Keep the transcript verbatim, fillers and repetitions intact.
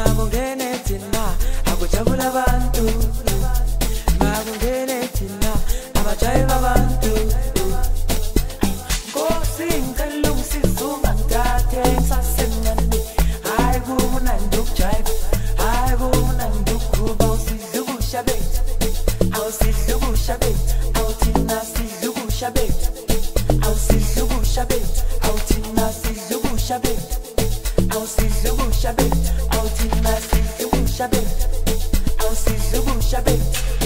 Makungene thina akujabula abantu, makungene thina abajayiva abantu. Nkosi ngicela ungisize ungangidathe ngisasemncane, hayi kumnandi ukujayiva, hayi kumnandi ukuba usidla ubusha bethu, awusidla ubusha bethu, awuthina sidla ubusha bethu, awusidla ubusha bethu, awuthina sidla ubusha bethu, awusidla ubusha bethu, awuthina sidla ubusha bethu, awusidla ubusha bethu.